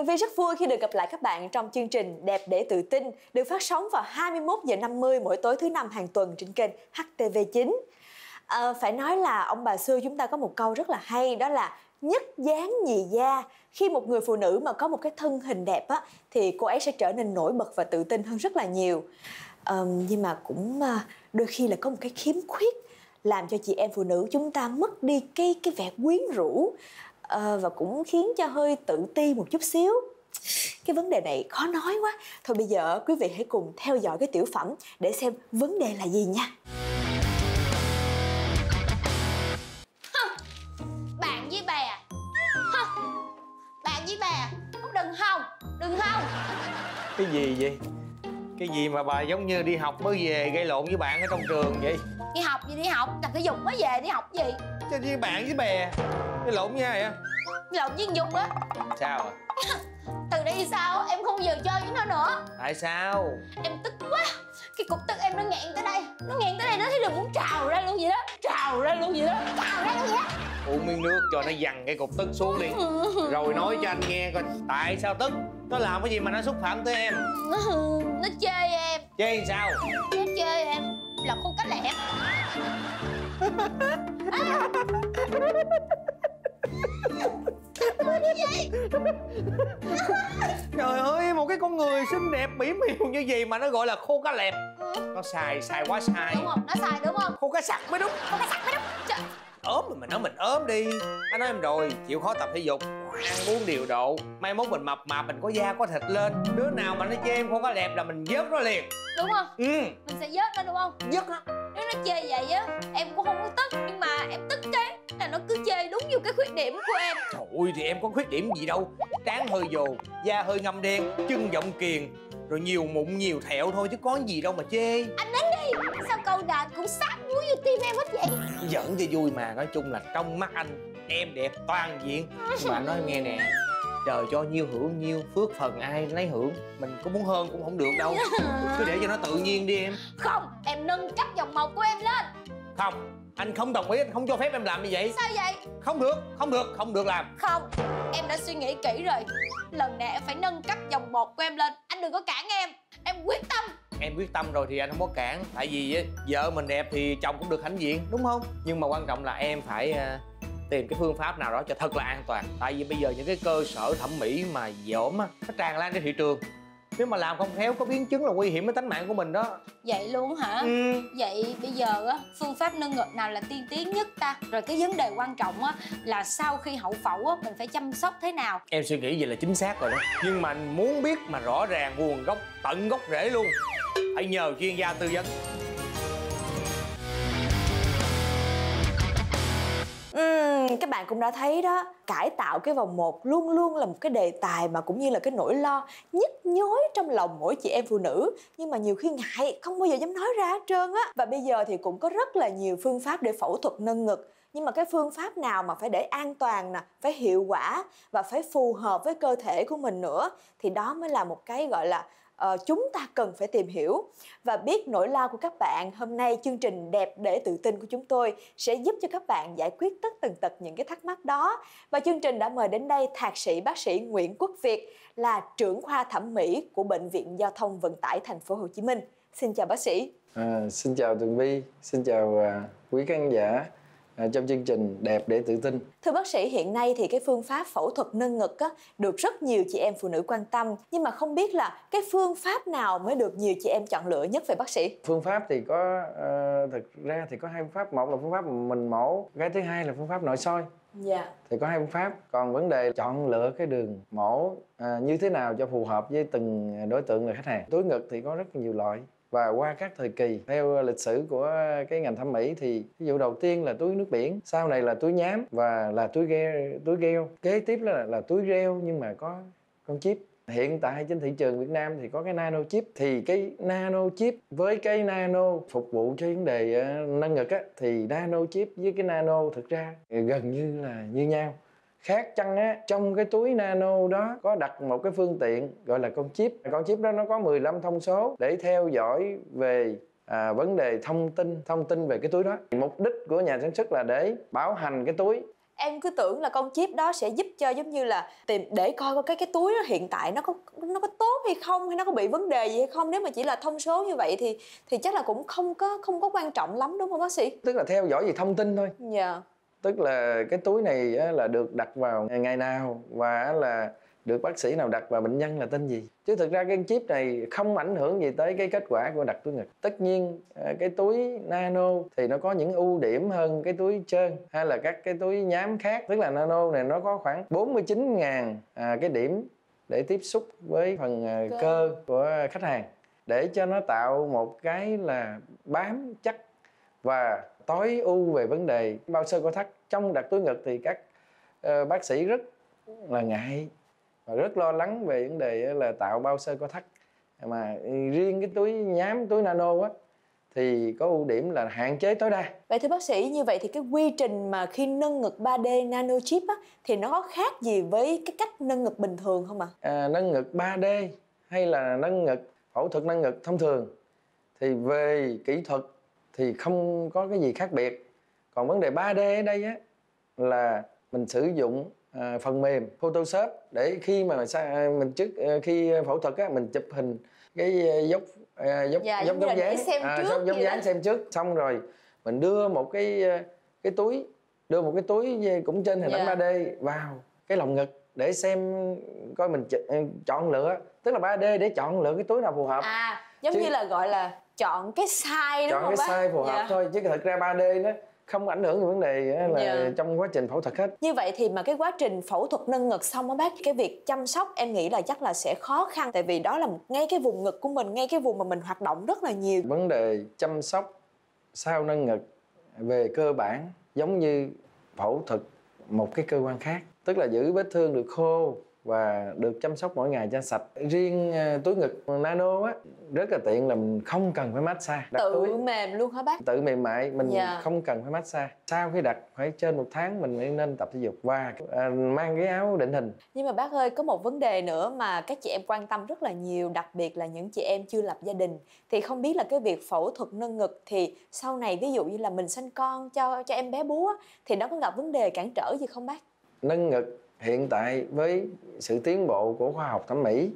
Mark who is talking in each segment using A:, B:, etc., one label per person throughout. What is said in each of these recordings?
A: Tường Vi rất vui khi được gặp lại các bạn trong chương trình Đẹp để tự tin được phát sóng vào 21h50 mỗi tối thứ năm hàng tuần trên kênh HTV9. Phải nói là ông bà xưa chúng ta có một câu rất là hay, đó là nhất dáng nhì da. Khi một người phụ nữ mà có một cái thân hình đẹp á, thì cô ấy sẽ trở nên nổi bật và tự tin hơn rất là nhiều. Nhưng mà cũng đôi khi là có một cái khiếm khuyết làm cho chị em phụ nữ chúng ta mất đi cái vẻ quyến rũ, và cũng khiến cho hơi tự ti một chút xíu. Cái vấn đề này khó nói quá. Thôi bây giờ quý vị hãy cùng theo dõi cái tiểu phẩm để xem vấn đề là gì nha.
B: Bạn với bè. Bạn với bè. Đừng không.
C: Cái gì vậy? Cái gì mà bà giống như đi học mới về gây lộn với bạn ở trong trường vậy?
B: Đi học gì đi học, tập thể dục mới về đi học gì?
C: Chứ với bạn với bè gây lộn với ai vậy?
B: Lộn với Dung á.
C: Sao à?
B: Từ đây sao em không bao giờ chơi với nó nữa.
C: Tại sao?
B: Em tức quá. Cái cục tức em nó nghẹn tới đây. Nó thấy được muốn trào ra luôn vậy đó. Trào ra luôn vậy đó.
C: Uống miếng nước cho nó dằn cái cục tức xuống đi. Rồi nói cho anh nghe coi tại sao tức. Nó làm cái gì mà nó xúc phạm tới em?
B: Nó chơi em.
C: Chơi sao?
B: Nó chơi em là khô cá lẹt.
C: Trời ơi, một cái con người xinh đẹp mỹ miều như vậy mà nó gọi là khô cá lẹp. Nó sai quá sai.
B: Đúng không? Nó sai đúng không?
C: Khô cá sặc mới đúng.
B: Khô cá sặc mới đúng. Trời.
C: Ốm mà nói mình ốm đi. Anh nói em rồi, chịu khó tập thể dục, ăn uống điều độ. Mai mốt mình mập mạp mình có da có thịt lên. Đứa nào mà nó chê em khô cá lẹp là mình vớt nó liền.
B: Đúng không?
C: Ừ.
B: Mình sẽ vớt nó đúng không?
C: Vớt nó.
B: Nếu nó chê vậy á, em cũng không có tức. Nhưng mà em tức cái là nó cứ chê đúng như cái khuyết điểm của em.
C: Trời ơi, thì em có khuyết điểm gì đâu. Trán hơi dồ, da hơi ngăm đen, chân giọng kiền, rồi nhiều mụn nhiều thẹo thôi chứ có gì đâu mà chê.
B: Anh đến đi. Sao câu nào cũng sát muối vô tim em hết vậy?
C: Giỡn cho vui mà. Nói chung là trong mắt anh em đẹp toàn diện. Mà anh nói em nghe nè, trời cho nhiêu hưởng nhiêu, phước phần ai lấy hưởng. Mình có muốn hơn cũng không được đâu. Cứ để cho nó tự nhiên đi em.
B: Không, em nâng cấp dòng mộc của em lên.
C: Không, anh không đồng ý, anh không cho phép em làm như vậy.
B: Sao vậy?
C: Không được làm.
B: Không, em đã suy nghĩ kỹ rồi. Lần này em phải nâng cấp dòng bột của em lên. Anh đừng có cản em. Em quyết tâm.
C: Em quyết tâm rồi thì anh không có cản. Tại vì vợ mình đẹp thì chồng cũng được hãnh diện, đúng không? Nhưng mà quan trọng là em phải tìm cái phương pháp nào đó cho thật là an toàn. Tại vì bây giờ những cái cơ sở thẩm mỹ mà dởm á, nó tràn lan trên thị trường. Nếu mà làm không khéo có biến chứng là nguy hiểm đến tính mạng của mình đó.
B: Vậy luôn hả? Ừ. Vậy bây giờ á, phương pháp nâng ngực nào là tiên tiến nhất ta? Rồi cái vấn đề quan trọng á là sau khi hậu phẫu á, mình phải chăm sóc thế nào?
C: Em suy nghĩ vậy là chính xác rồi đó. Nhưng mà muốn biết mà rõ ràng nguồn gốc, tận gốc rễ luôn, hãy nhờ chuyên gia tư vấn.
A: Các bạn cũng đã thấy đó, cải tạo cái vòng một luôn luôn là một cái đề tài mà cũng như là cái nỗi lo nhức nhối trong lòng mỗi chị em phụ nữ. Nhưng mà nhiều khi ngại, không bao giờ dám nói ra hết trơn á. Và bây giờ thì cũng có rất là nhiều phương pháp để phẫu thuật nâng ngực. Nhưng mà cái phương pháp nào mà phải để an toàn nè, phải hiệu quả và phải phù hợp với cơ thể của mình nữa, thì đó mới là một cái gọi là chúng ta cần phải tìm hiểu. Và biết nỗi lo của các bạn, hôm nay chương trình Đẹp để tự tin của chúng tôi sẽ giúp cho các bạn giải quyết tất tần tật những cái thắc mắc đó. Và chương trình đã mời đến đây thạc sĩ bác sĩ Nguyễn Quốc Việt, là trưởng khoa thẩm mỹ của Bệnh viện Giao thông Vận tải Thành phố Hồ Chí Minh. Xin chào bác sĩ.
D: Xin chào Tường Vi, xin chào quý khán giả trong chương trình Đẹp để tự tin.
A: Thưa bác sĩ, hiện nay thì cái phương pháp phẫu thuật nâng ngực á, được rất nhiều chị em phụ nữ quan tâm. Nhưng mà không biết là cái phương pháp nào mới được nhiều chị em chọn lựa nhất vậy bác sĩ?
D: Phương pháp thì có, thực ra thì có hai phương pháp. Một là phương pháp mình mổ, cái thứ hai là phương pháp nội soi.
A: Dạ.
D: Thì có hai phương pháp. Còn vấn đề chọn lựa cái đường mổ như thế nào cho phù hợp với từng đối tượng là khách hàng. Túi ngực thì có rất nhiều loại. Và qua các thời kỳ, theo lịch sử của cái ngành thẩm mỹ thì ví dụ đầu tiên là túi nước biển, sau này là túi nhám và là túi gel. Kế tiếp là túi gel nhưng mà có con chip. Hiện tại trên thị trường Việt Nam thì có cái nano chip. Thì cái nano chip với cái nano phục vụ cho vấn đề nâng ngực á, thì nano chip với cái nano thực ra gần như là như nhau. Khác chăng á, trong cái túi nano đó có đặt một cái phương tiện gọi là con chip. Con chip đó nó có 15 thông số để theo dõi về vấn đề thông tin về cái túi đó. Mục đích của nhà sản xuất là để bảo hành cái túi.
A: Em cứ tưởng là con chip đó sẽ giúp cho giống như là tìm để coi cái túi đó hiện tại nó có tốt hay không, hay nó có bị vấn đề gì hay không. Nếu mà chỉ là thông số như vậy thì chắc là cũng không có quan trọng lắm, đúng không bác sĩ?
D: Tức là theo dõi về thông tin thôi.
A: Dạ.
D: Tức là cái túi này là được đặt vào ngày nào và là được bác sĩ nào đặt và bệnh nhân là tên gì. Chứ thực ra cái chip này không ảnh hưởng gì tới cái kết quả của đặt túi ngực. Tất nhiên cái túi nano thì nó có những ưu điểm hơn cái túi trơn hay là các cái túi nhám khác. Tức là nano này nó có khoảng 49.000 cái điểm để tiếp xúc với phần cơ của khách hàng, để cho nó tạo một cái là bám chắc và tối ưu về vấn đề bao xơ co thắt. Trong đặt túi ngực thì các bác sĩ rất là ngại và rất lo lắng về vấn đề là tạo bao xơ co thắt. Mà riêng cái túi nhám, túi nano á, thì có ưu điểm là hạn chế tối đa.
A: Vậy thưa bác sĩ, như vậy thì cái quy trình mà khi nâng ngực 3D nano chip á, thì nó có khác gì với cái cách nâng ngực bình thường không ạ?
D: Nâng ngực 3D hay là nâng ngực, phẫu thuật nâng ngực thông thường thì về kỹ thuật thì không có cái gì khác biệt. Còn vấn đề 3D ở đây á, là mình sử dụng phần mềm Photoshop để khi mà mình khi phẫu thuật á, mình chụp hình cái dốc dáng xem trước, xong rồi mình đưa một cái túi cũng trên hình ảnh 3D vào cái lồng ngực để xem coi mình chọn lựa, tức là 3D để chọn lựa cái túi nào phù hợp.
A: Giống như là gọi là chọn cái size, đúng không bác?
D: Chọn cái size phù hợp thôi, chứ thực ra 3D nó không ảnh hưởng đến vấn đề là trong quá trình phẫu thuật hết.
A: Như vậy thì mà cái quá trình phẫu thuật nâng ngực xong á bác, cái việc chăm sóc em nghĩ là chắc là sẽ khó khăn, tại vì đó là ngay cái vùng ngực của mình, ngay cái vùng mà mình hoạt động rất là nhiều.
D: Vấn đề chăm sóc sau nâng ngực về cơ bản giống như phẫu thuật một cái cơ quan khác, tức là giữ vết thương được khô và được chăm sóc mỗi ngày cho sạch. Riêng túi ngực nano á, rất là tiện là mình không cần phải massage.
A: Tự mềm luôn hả bác?
D: Tự mềm mại, mình không cần phải massage. Sau khi đặt phải trên 1 tháng mình nên tập thể dục và mang cái áo định hình.
A: Nhưng mà bác ơi, có một vấn đề nữa mà các chị em quan tâm rất là nhiều, đặc biệt là những chị em chưa lập gia đình. Thì không biết là cái việc phẫu thuật nâng ngực thì sau này ví dụ như là mình sinh con cho em bé bú á, thì nó có gặp vấn đề cản trở gì không bác?
D: Nâng ngực hiện tại với sự tiến bộ của khoa học thẩm mỹ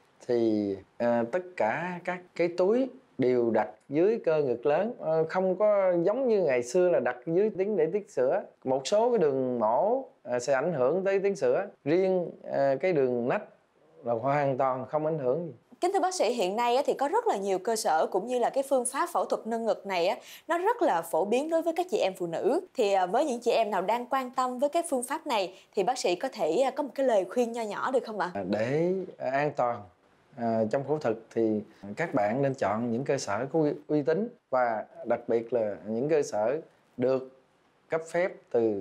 D: thì tất cả các cái túi đều đặt dưới cơ ngực lớn, không có giống như ngày xưa là đặt dưới tuyến để tiết sữa. Một số cái đường mổ sẽ ảnh hưởng tới tuyến sữa, riêng cái đường nách là hoàn toàn không ảnh hưởng gì.
A: Kính thưa bác sĩ, hiện nay thì có rất là nhiều cơ sở cũng như là cái phương pháp phẫu thuật nâng ngực này nó rất là phổ biến đối với các chị em phụ nữ. Thì với những chị em nào đang quan tâm với cái phương pháp này thì bác sĩ có thể có một cái lời khuyên nho nhỏ được không ạ?
D: Để an toàn trong phẫu thuật thì các bạn nên chọn những cơ sở có uy tín và đặc biệt là những cơ sở được cấp phép từ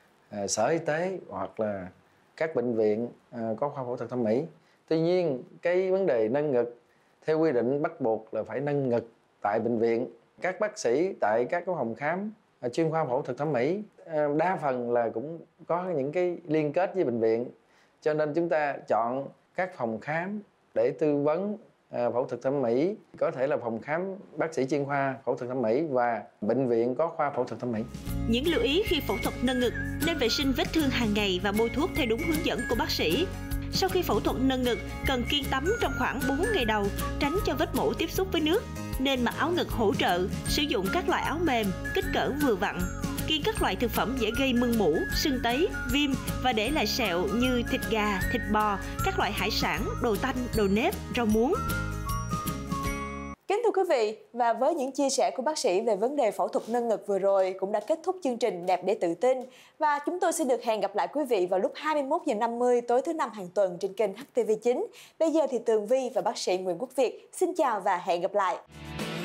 D: Sở Y tế hoặc là các bệnh viện có khoa phẫu thuật thẩm mỹ. Tuy nhiên cái vấn đề nâng ngực theo quy định bắt buộc là phải nâng ngực tại bệnh viện. Các bác sĩ tại các cái phòng khám chuyên khoa phẫu thuật thẩm mỹ đa phần là cũng có những cái liên kết với bệnh viện, cho nên chúng ta chọn các phòng khám để tư vấn phẫu thuật thẩm mỹ, có thể là phòng khám bác sĩ chuyên khoa phẫu thuật thẩm mỹ và bệnh viện có khoa phẫu thuật thẩm mỹ.
E: Những lưu ý khi phẫu thuật nâng ngực: nên vệ sinh vết thương hàng ngày và bôi thuốc theo đúng hướng dẫn của bác sĩ. Sau khi phẫu thuật nâng ngực, cần kiêng tắm trong khoảng 4 ngày đầu, tránh cho vết mổ tiếp xúc với nước. Nên mặc áo ngực hỗ trợ, sử dụng các loại áo mềm, kích cỡ vừa vặn. Kiêng các loại thực phẩm dễ gây mưng mủ, sưng tấy, viêm và để lại sẹo như thịt gà, thịt bò, các loại hải sản, đồ tanh, đồ nếp, rau muống.
A: Kính thưa quý vị, và với những chia sẻ của bác sĩ về vấn đề phẫu thuật nâng ngực vừa rồi cũng đã kết thúc chương trình Đẹp để tự tin. Và chúng tôi sẽ được hẹn gặp lại quý vị vào lúc 21h50 tối thứ Năm hàng tuần trên kênh HTV9. Bây giờ thì Tường Vi và bác sĩ Nguyễn Quốc Việt xin chào và hẹn gặp lại.